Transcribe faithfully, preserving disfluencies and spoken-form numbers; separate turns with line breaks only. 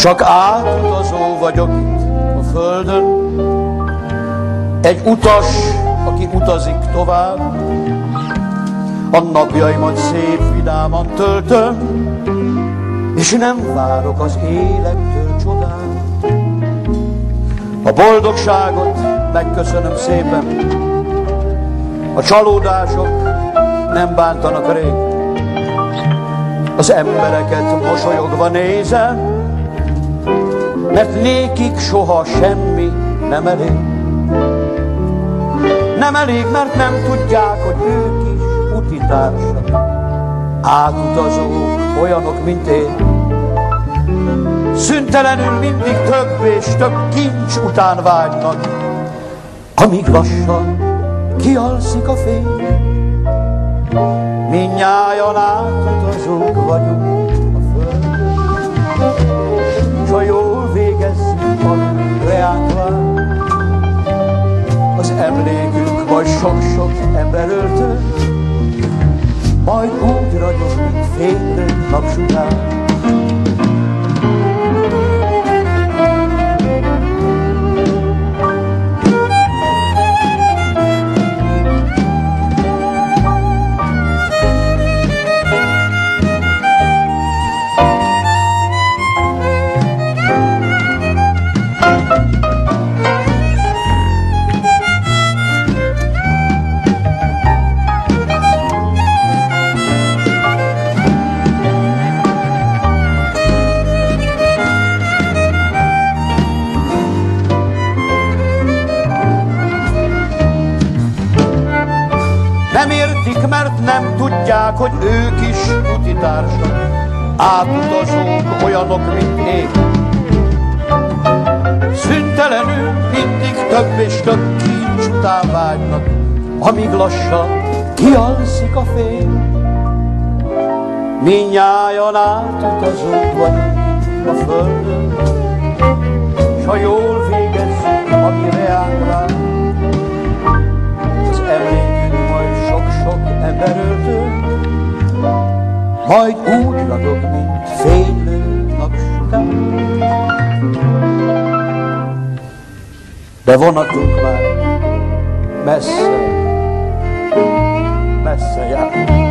Csak átutazó vagyok a földön, egy utas, aki utazik tovább. A napjaimat szép vidáman töltöm, és nem várok az élettől csodát. A boldogságot megköszönöm szépen, a csalódások nem bántanak rég. Az embereket mosolyogva nézem, mert nékik soha semmi nem elég. Nem elég, mert nem tudják, hogy ők is utitársak, átutazók, olyanok, mint én. Szüntelenül mindig több és több kincs után vágynak, amíg lassan kialszik a fény. Mindnyájan átutazók vagyunk a földön, s ha jól végezzük, a reánk vár, az emlékünk majd sok-sok ember öltő, majd úgy ragyog, mint fénylő napsugár. Nem értik, mert nem tudják, hogy ők is utitársak, átutazók, olyanok, mint én. Szüntelenül mindig több és több kincs után vágynak, amíg lassan kialszik a fény. Mindnyájan átutazók vagyunk a földön, s ha jól végezzük, ami reánk vár, az emlékünk majd sok-sok ember öltő, majd úgy ragyog, mint fénylő napsugár. De vonatunk már messze, messze jár.